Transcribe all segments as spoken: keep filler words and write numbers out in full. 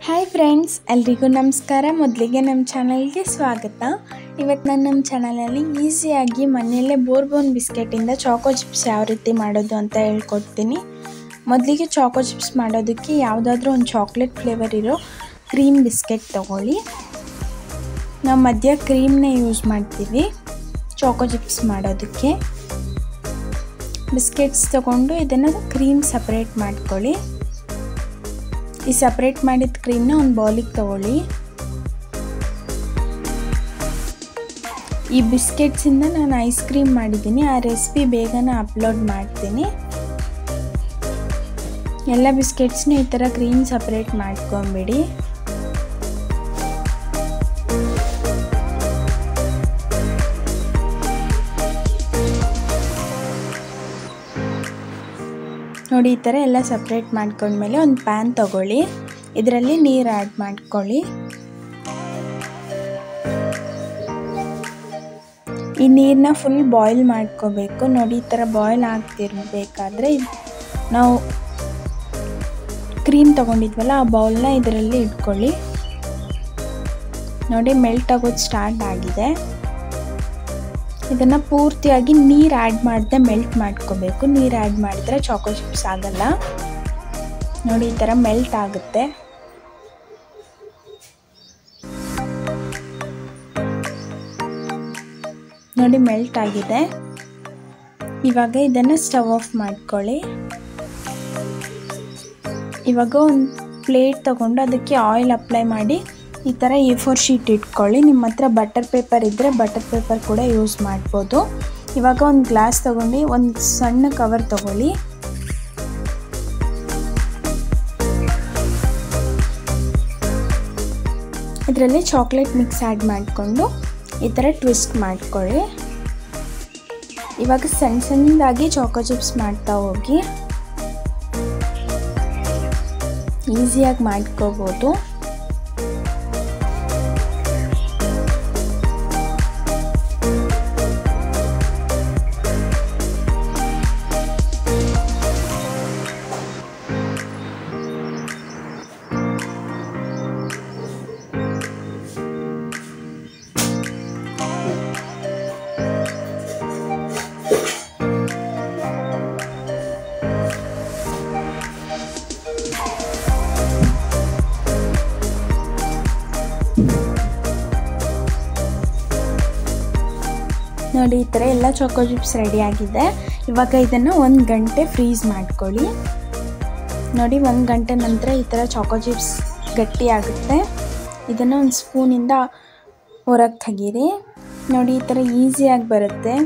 Hi friends, ಎಲ್ರಿಗೂ ನಮಸ್ಕಾರ. ಮೊದಲಿಗೆ ನಮ್ಮ ಚಾನಲ್ಗೆ ಸ್ವಾಗತ. ಇವತ್ತು ನಾನು ನಮ್ಮ ಚಾನಲಲ್ಲಿ ಈಸಿಯಾಗಿ ಮನೆಯಲ್ಲೇ ಬೋರ್ಬೋನ್ ಬಿಸ್ಕೆಟಿಂದ ಚಾಕೋ ಚಿಪ್ಸ್ ಯಾವ ರೀತಿ ಮಾಡೋದು ಅಂತ ಹೇಳ್ಕೊಡ್ತೀನಿ. ಮೊದಲಿಗೆ ಚಾಕೋ ಚಿಪ್ಸ್ ಮಾಡೋದಕ್ಕೆ ಯಾವುದಾದ್ರೂ ಒಂದು ಚಾಕ್ಲೇಟ್ ಫ್ಲೇವರ್ ಇರೋ ಕ್ರೀಮ್ ಬಿಸ್ಕೆಟ್ ತೊಗೊಳ್ಳಿ. ನಾವು ಮಧ್ಯ ಕ್ರೀಮ್ನೇ ಯೂಸ್ ಮಾಡ್ತೀವಿ ಚಾಕೋ ಚಿಪ್ಸ್ ಮಾಡೋದಕ್ಕೆ. ಬಿಸ್ಕೆಟ್ಸ್ ತೊಗೊಂಡು ಇದನ್ನು ಕ್ರೀಮ್ ಸಪ್ರೇಟ್ ಮಾಡ್ಕೊಳ್ಳಿ. ಈ ಸಪ್ರೇಟ್ ಮಾಡಿದ ಕ್ರೀಮ್ನ ಒಂದು ಬೌಲಿಗೆ ತಗೊಳ್ಳಿ. ಈ ಬಿಸ್ಕೆಟ್ಸಿಂದ ನಾನು ಐಸ್ ಕ್ರೀಮ್ ಮಾಡಿದ್ದೀನಿ. ಆ ರೆಸಿಪಿ ಬೇಗನೆ ಅಪ್ಲೋಡ್ ಮಾಡ್ತೀನಿ. ಎಲ್ಲ ಬಿಸ್ಕೆಟ್ಸ್ನ ಈ ಥರ ಕ್ರೀಮ್ ಸಪ್ರೇಟ್ ಮಾಡ್ಕೊಂಬಿಡಿ. ನೋಡಿ, ಈ ಥರ ಎಲ್ಲ ಸಪ್ರೇಟ್ ಮಾಡ್ಕೊಂಡ್ಮೇಲೆ ಒಂದು ಪ್ಯಾನ್ ತಗೊಳ್ಳಿ. ಇದರಲ್ಲಿ ನೀರು ಆ್ಯಡ್ ಮಾಡ್ಕೊಳ್ಳಿ. ಈ ನೀರನ್ನ ಫುಲ್ ಬಾಯ್ಲ್ ಮಾಡ್ಕೋಬೇಕು. ನೋಡಿ, ಈ ಥರ ಬಾಯ್ಲ್ ಆಗ್ತಿರ್ಬೇಕಾದ್ರೆ ನಾವು ಕ್ರೀಮ್ ತೊಗೊಂಡಿದ್ವಲ್ಲ ಆ ಬೌಲ್ನ ಇದರಲ್ಲಿ ಇಟ್ಕೊಳ್ಳಿ. ನೋಡಿ, ಮೆಲ್ಟ್ ಆಗೋದು ಸ್ಟಾರ್ಟ್ ಆಗಿದೆ. ಇದನ್ನು ಪೂರ್ತಿಯಾಗಿ ನೀರು ಆ್ಯಡ್ ಮಾಡದೆ ಮೆಲ್ಟ್ ಮಾಡ್ಕೋಬೇಕು. ನೀರು ಆ್ಯಡ್ ಮಾಡಿದ್ರೆ ಚಾಕೋ ಚಿಪ್ಸ್ ಆಗಲ್ಲ. ನೋಡಿ, ಈ ಥರ ಮೆಲ್ಟ್ ಆಗುತ್ತೆ. ನೋಡಿ, ಮೆಲ್ಟ್ ಆಗಿದೆ. ಇವಾಗ ಇದನ್ನು ಸ್ಟವ್ ಆಫ್ ಮಾಡ್ಕೊಳ್ಳಿ. ಇವಾಗ ಒಂದು ಪ್ಲೇಟ್ ತಗೊಂಡು ಅದಕ್ಕೆ ಆಯಿಲ್ ಅಪ್ಲೈ ಮಾಡಿ ಈ ಥರ ಎ ಫೋರ್ ಶೀಟ್ ಇಟ್ಕೊಳ್ಳಿ. ನಿಮ್ಮ ಹತ್ರ ಬಟರ್ ಪೇಪರ್ ಇದ್ದರೆ ಬಟರ್ ಪೇಪರ್ ಕೂಡ ಯೂಸ್ ಮಾಡ್ಬೋದು. ಇವಾಗ ಒಂದು ಗ್ಲಾಸ್ ತೊಗೊಂಡು ಒಂದು ಸಣ್ಣ ಕವರ್ ತೊಗೊಳ್ಳಿ. ಇದರಲ್ಲಿ ಚಾಕ್ಲೇಟ್ ಮಿಕ್ಸ್ ಆ್ಯಡ್ ಮಾಡಿಕೊಂಡು ಈ ಥರ ಟ್ವಿಸ್ಟ್ ಮಾಡ್ಕೊಳ್ಳಿ. ಇವಾಗ ಸಣ್ಣ ಸಣ್ಣದಾಗಿ ಚಾಕೋ ಚಿಪ್ಸ್ ಮಾಡ್ತಾ ಹೋಗಿ. ಈಸಿಯಾಗಿ ಮಾಡ್ಕೋಬೋದು. ನೋಡಿ, ಈ ಥರ ಎಲ್ಲ ಚಾಕೋ ಚಿಪ್ಸ್ ರೆಡಿ ಆಗಿದೆ. ಇವಾಗ ಇದನ್ನು ಒಂದು ಗಂಟೆ ಫ್ರೀಸ್ ಮಾಡ್ಕೊಳ್ಳಿ. ನೋಡಿ, ಒಂದು ಗಂಟೆ ನಂತರ ಈ ಥರ ಚಾಕೋ ಚಿಪ್ಸ್ ಗಟ್ಟಿ ಆಗುತ್ತೆ. ಇದನ್ನು ಒಂದು ಸ್ಪೂನಿಂದ ಹೊರಗೆ ತೆಗೀರಿ. ನೋಡಿ, ಈ ಥರ ಈಸಿಯಾಗಿ ಬರುತ್ತೆ.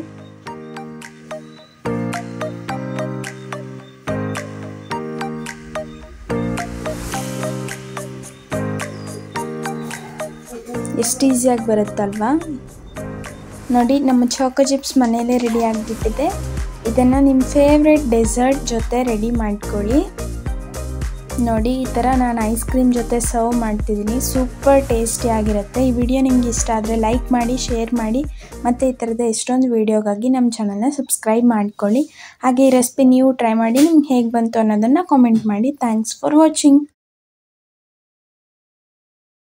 ಎಷ್ಟು ಈಸಿಯಾಗಿ ಬರುತ್ತಲ್ವಾ? ನೋಡಿ, ನಮ್ಮ ಚಾಕೋ ಚಿಪ್ಸ್ ಮನೆಯಲ್ಲೇ ರೆಡಿ ಆಗಿಬಿಟ್ಟಿದೆ. ಇದನ್ನು ನಿಮ್ಮ ಫೇವ್ರೆಟ್ ಡೆಸರ್ಟ್ ಜೊತೆ ರೆಡಿ ಮಾಡ್ಕೊಳ್ಳಿ. ನೋಡಿ, ಈ ಥರ ನಾನು ಐಸ್ ಕ್ರೀಮ್ ಜೊತೆ ಸರ್ವ್ ಮಾಡ್ತಿದ್ದೀನಿ. ಸೂಪರ್ ಟೇಸ್ಟಿಯಾಗಿರುತ್ತೆ. ಈ ವಿಡಿಯೋ ನಿಮ್ಗೆ ಇಷ್ಟ ಆದರೆ ಲೈಕ್ ಮಾಡಿ, ಶೇರ್ ಮಾಡಿ, ಮತ್ತು ಈ ಥರದ ಎಷ್ಟೊಂದು ವೀಡಿಯೋಗಾಗಿ ನಮ್ಮ ಚಾನಲ್ನ ಸಬ್ಸ್ಕ್ರೈಬ್ ಮಾಡ್ಕೊಳ್ಳಿ. ಹಾಗೆ ಈ ರೆಸಿಪಿ ನೀವು ಟ್ರೈ ಮಾಡಿ ನಿಮ್ಗೆ ಹೇಗೆ ಬಂತು ಅನ್ನೋದನ್ನು ಕಾಮೆಂಟ್ ಮಾಡಿ. Thanks for watching.